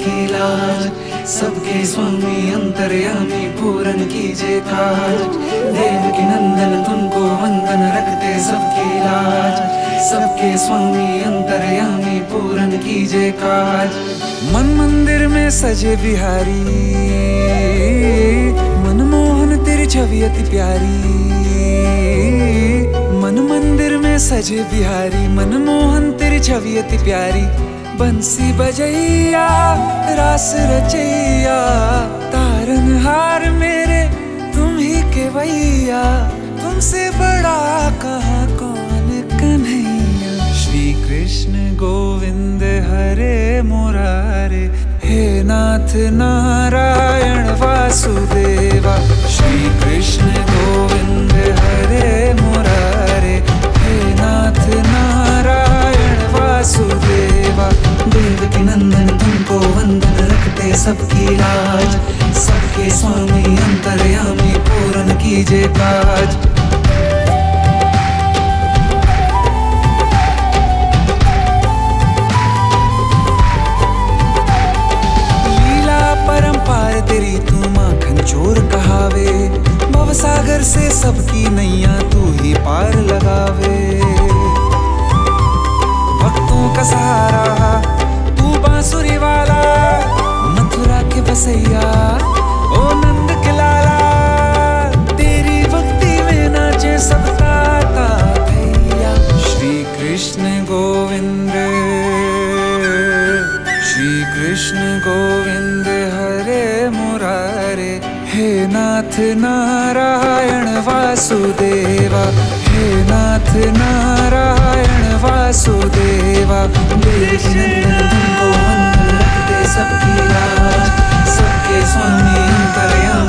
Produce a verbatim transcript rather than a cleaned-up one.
सबकी लाज, सबके स्वामी अंतर्यामी पूरन कीजिए काज। देवकी नंदन तुमको वंदन रखते सबकी लाज, सबके स्वामी अंतर्यामी पूरन कीजिए काज। मन मंदिर में सजे बिहारी, मनमोहन तेरी छवि अति प्यारी। मन मंदिर में सजे बिहारी, मनमोहन तेरी छवि अति प्यारी। बंसी बजैया रास रचैया, तारनहार मेरे तुम ही के भैया। तुमसे बड़ा कहाँ कौन कन्हैया। श्री कृष्ण गोविंद हरे मुरारे, हे नाथ नारायण वासुदेवा। श्री कृष्ण गोविंद हरे मुरारे, हे नाथ नारायण वासुदेवा। देवकी नंदन तुमको वंदन रखते सबकी लाज, सबके स्वामी अंतर्यामी पूरन कीजिए काज। परंपार तेरी तू माखन चोर कहावे, भवसागर से सबकी नैया तू ही पार लगावे। भक्तों का सहारा तू बांसुरी वाला, मथुरा के बसैया ओ नंद के लाला। तेरी भक्ति में नाचे सब ताता भैया। श्री कृष्ण गोविंद, श्री कृष्ण गोविंद हरे मुरारे, हे नाथ नारायण वासुदेवा। हे नाथ नारायण वासुदेवा। देवकी नंदन तुमको वंदन रखते सबकी लाज, सबके स्वामी अंतर्यामी